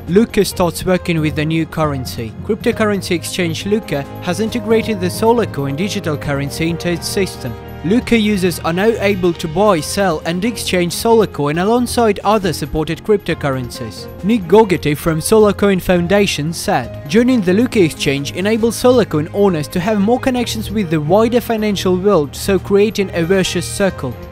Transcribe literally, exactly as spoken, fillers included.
Lykke starts working with the new currency. Cryptocurrency exchange Lykke has integrated the SolarCoin digital currency into its system. Lykke users are now able to buy, sell and exchange SolarCoin alongside other supported cryptocurrencies. Gogerty from SolarCoin Foundation said, "Joining the Lykke Exchange enables SolarCoin owners to have more connections with the wider financial world, so creating a virtuous circle."